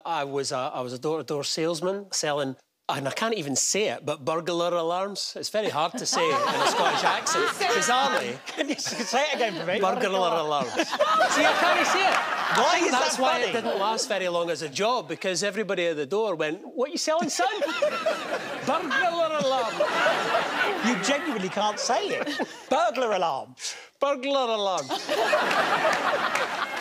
I was a door-to-door salesman selling, and I can't even say it, but burglar alarms. It's very hard to say in a Scottish accent. Bizarrely. Can you say it again for me? Burglar alarms. See, I can't say it. Why is That's that why funny? it didn't last very long as a job, because everybody at the door went, "What are you selling, son?" Burglar alarm. You genuinely can't say it. Burglar alarm. Burglar alarm.